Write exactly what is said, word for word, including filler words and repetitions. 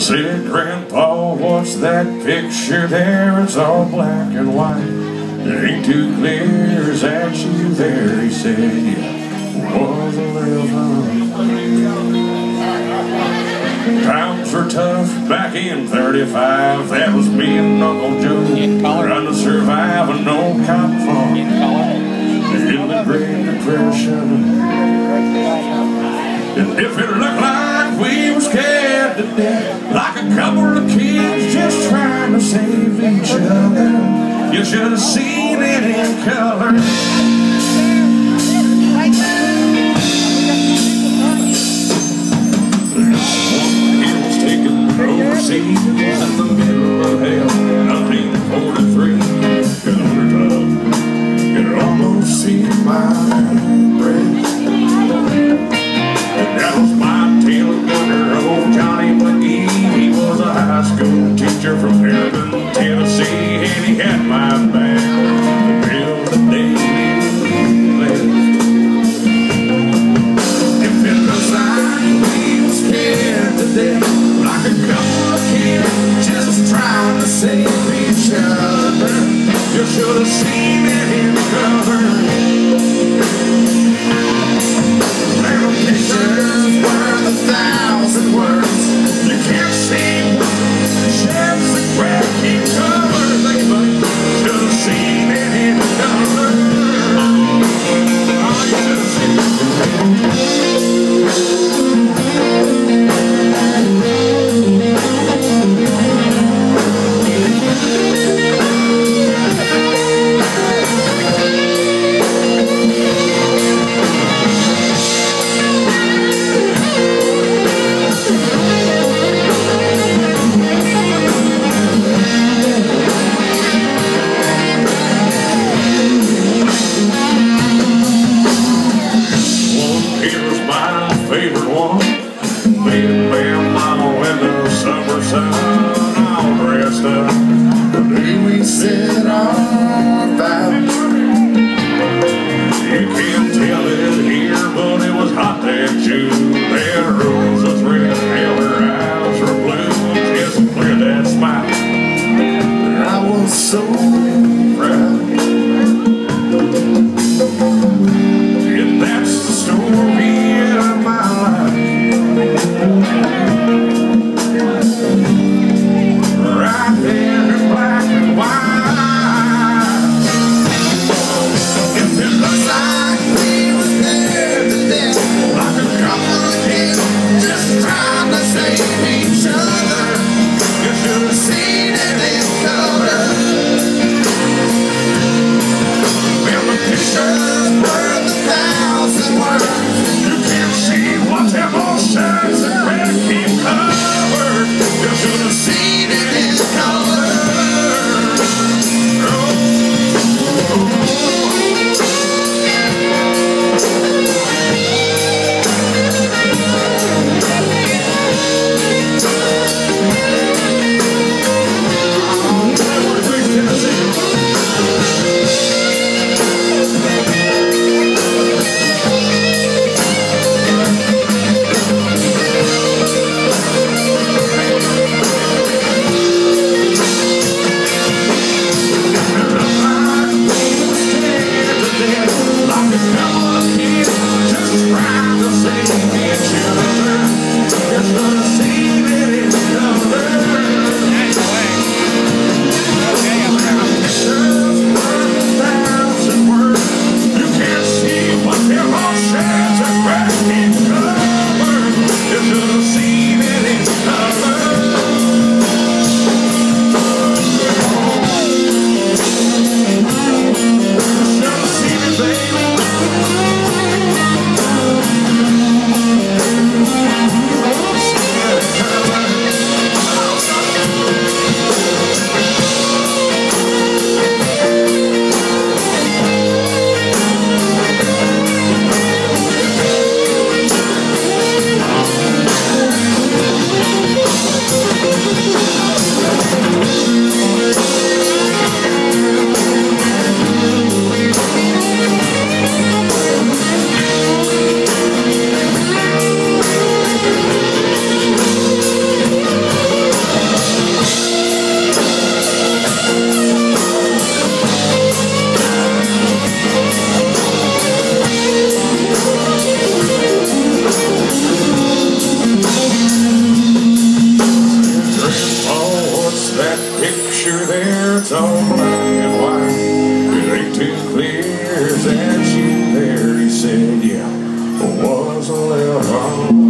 said, Grandpa, what's that picture there? It's all black and white. It ain't too clear. Is that you there? He said, yeah, was a living. Times were tough back in thirty-five. That was me and Uncle Joe trying to survive an old cotton farm in the Great Depression. And if it looked like we were scared to death, like a couple of kids just trying to save each other, you should have seen it in color. It was taken overseas in the middle of hell, nineteen forty-three. You could almost see my breath. That was my tail gunner, old Johnny McGee. He was a high school teacher from Harrison, Tennessee, and he had my back until the day we left. If it looks like we were scared to death, like a couple of kids just trying to save each other, you should have seen it in cover. Pictures worth a thousand words. You can't see, picture there, it's all black and white. It ain't too clear, is that you there? He said, yeah, was a little wrong.